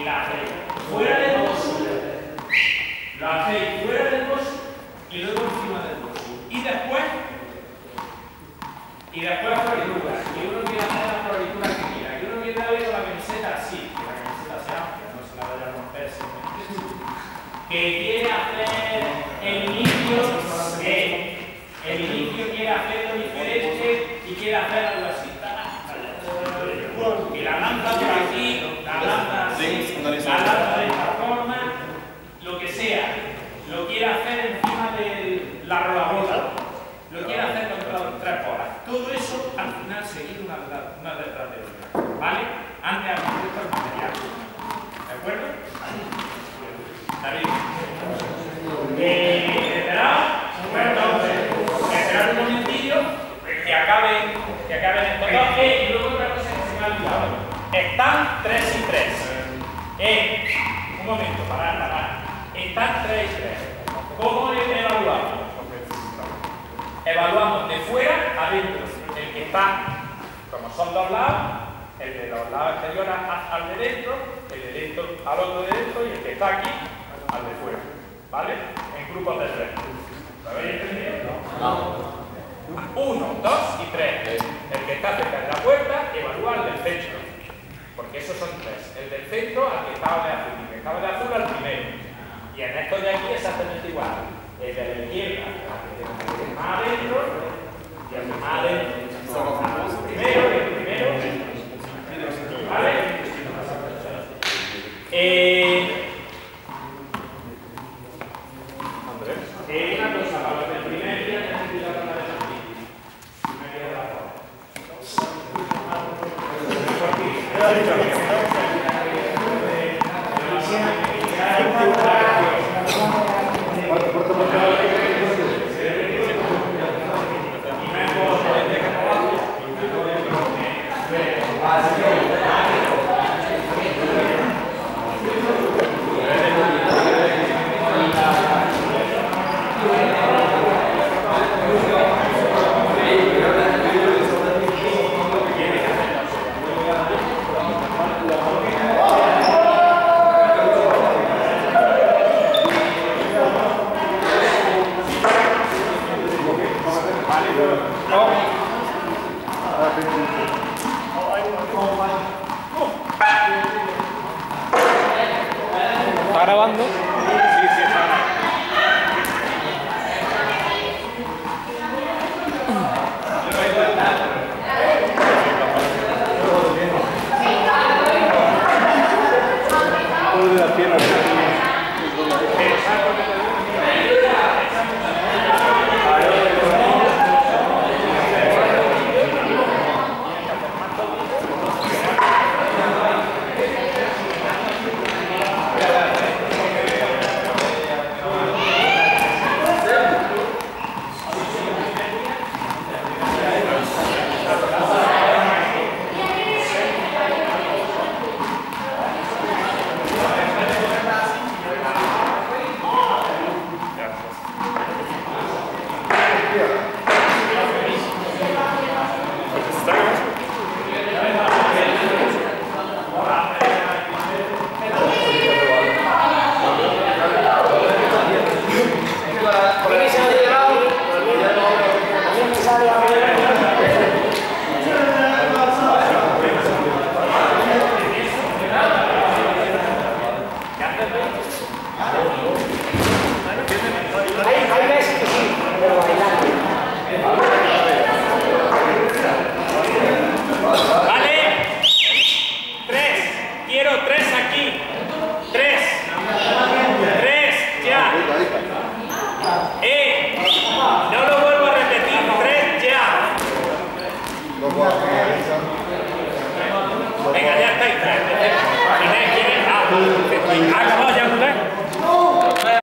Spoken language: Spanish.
la hacéis fuera del box, lo hacéis fuera del box y luego encima del box. Y después floritura. Y uno quiere hacer la floritura que quiera. Y uno quiere darle con la camiseta así, que la camiseta sea amplia, no se la vaya a romper. Que quiere hacer el inicio, quiere hacerlo diferente y quiere hacer algo así. Y la lanza por aquí, la lanza así, la lanza de esta forma, lo que sea. Lo quiere hacer encima de la rodabola. Lo quiere hacer con tres bolas. Todo eso al final seguir una detrás de otra. ¿Vale? Antes habíamos visto el material. ¿De acuerdo? David. ¿Esperad? Pues entonces, esperad un momentillo que acaben estos dos. Y luego otra cosa que se me ha olvidado. Están 3 y 3. Un momento, parad. Están 3 y 3. ¿Cómo evaluamos? Evaluamos de fuera a dentro. El que está, como son dos lados, el de los lados exteriores al de dentro, el de dentro al otro de dentro y el que está aquí al de fuera. ¿Vale? En grupos de 3. ¿Lo habéis entendido? No. 1, 2 y 3. El que está cerca de la puerta evalúa al del centro. Porque esos son 3. El del centro al que estaba de azul. El que estaba de azul al primero. Y en estos de aquí exactamente igual. El de la izquierda más adentro y el más adentro. Primero. ¿Vale? Una cosa, para los del primer día tenéis que cuidar con la de aquí. Primer día de la foto. ¿Está grabando? Sí, está. Venga, ya estáis. ¿Quién es?